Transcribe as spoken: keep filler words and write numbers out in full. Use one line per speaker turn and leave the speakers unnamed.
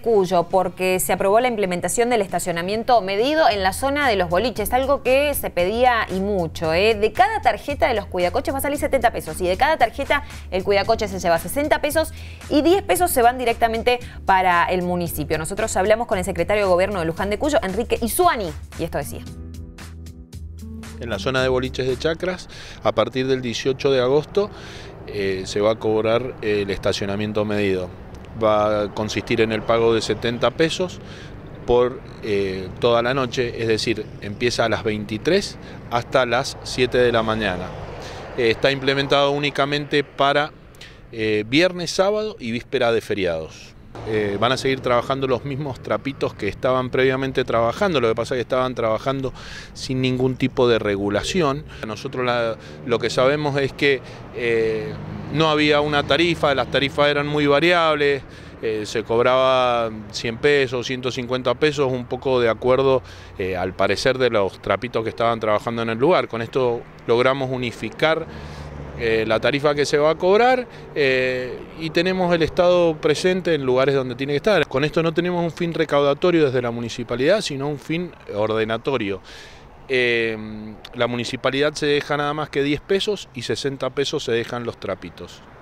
Cuyo porque se aprobó la implementación del estacionamiento medido en la zona de los boliches, algo que se pedía y mucho. ¿eh? De cada tarjeta de los cuidacoches va a salir setenta pesos y de cada tarjeta el cuidacoche se lleva sesenta pesos y diez pesos se van directamente para el municipio. Nosotros hablamos con el secretario de Gobierno de Luján de Cuyo, Enrique Isuani, y esto decía.
En la zona de boliches de Chacras, a partir del dieciocho de agosto, eh, se va a cobrar el estacionamiento medido. Va a consistir en el pago de setenta pesos por eh, toda la noche, es decir, empieza a las veintitrés hasta las siete de la mañana. Eh, está implementado únicamente para eh, viernes, sábado y víspera de feriados. Eh, van a seguir trabajando los mismos trapitos que estaban previamente trabajando, lo que pasa es que estaban trabajando sin ningún tipo de regulación. Nosotros la, lo que sabemos es que eh, no había una tarifa, las tarifas eran muy variables, eh, se cobraba cien pesos, ciento cincuenta pesos, un poco de acuerdo eh, al parecer de los trapitos que estaban trabajando en el lugar. Con esto logramos unificar Eh, la tarifa que se va a cobrar eh, y tenemos el Estado presente en lugares donde tiene que estar. Con esto no tenemos un fin recaudatorio desde la municipalidad, sino un fin ordenatorio. Eh, la municipalidad se deja nada más que diez pesos y sesenta pesos se dejan los trapitos.